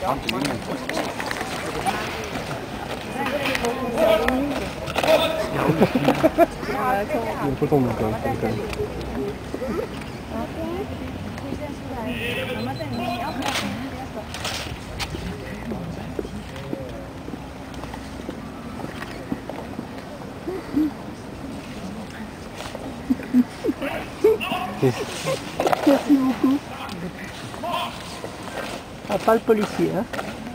Потом мы там. Merci beaucoup. Ah, pas le policier, hein.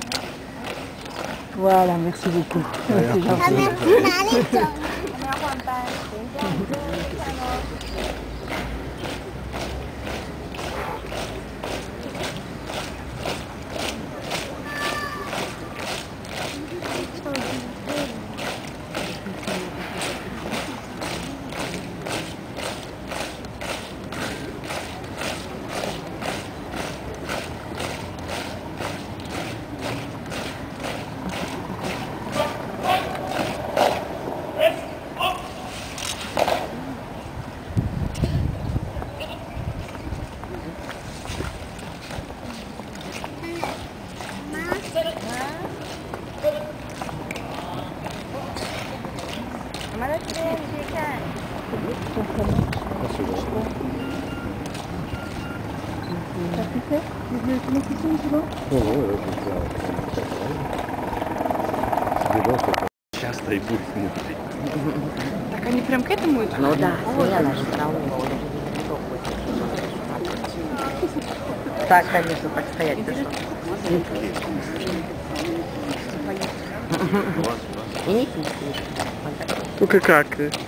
Voilà, merci beaucoup. C'est gentil. Часто и будет внутри. Так они прям к этому идут? Ну да, она же травма. Так, конечно, так стоять. И не пить. Ну-ка как?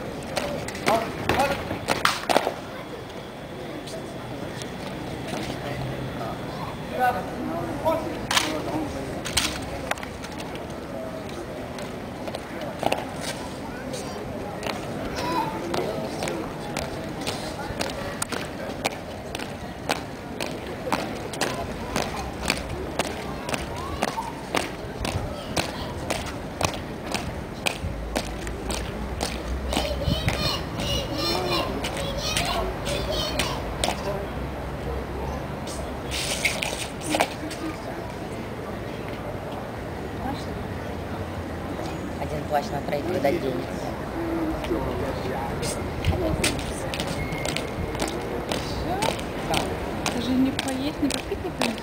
Один плащ на троих куда денется. Даже не поесть, не попить, не понести.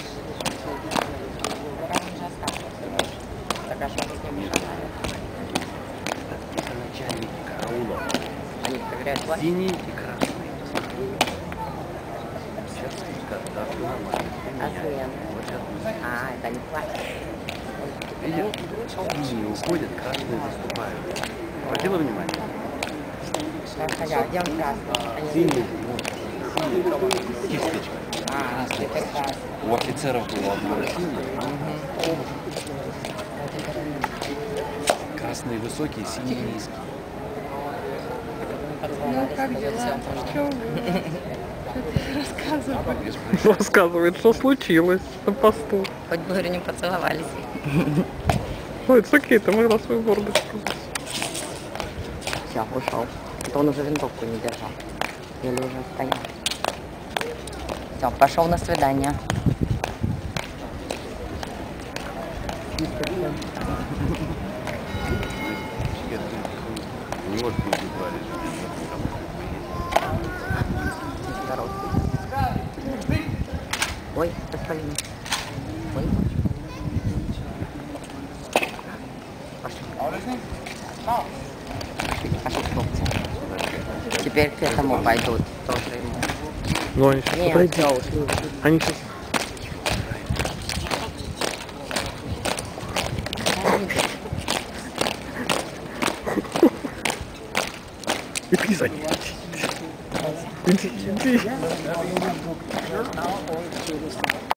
Так, а что с ними шагают? Это начальники караула. Они проверяют плащ? Синий и красный. Сейчас да, все нормально. А, это не плащ. Видишь, синие уходят, красные наступают. Обратила внимание? Хотя, где он красный? Синий, кисточка. А, теперь красный. У офицеров было одно синее. Красные высокие, синие низкие. Ну, как дела? Что вы? Рассказывай. Рассказывает, что случилось на посту. Хоть бы, говорю, не поцеловались. Ой, это окей, ты могла свою мордочку. Все, ушел. Это он уже винтовку не держал. Или уже стоял. Все, пошел на свидание. Не может быть, Ой, господин. Ой. Пошли. Пошли, хлопцы. Теперь к этому пойдут. Тоже ему. Ну, они сейчас Нет, подойдут. все, ушли. Они сейчас... Иди за ним. Иди, иди.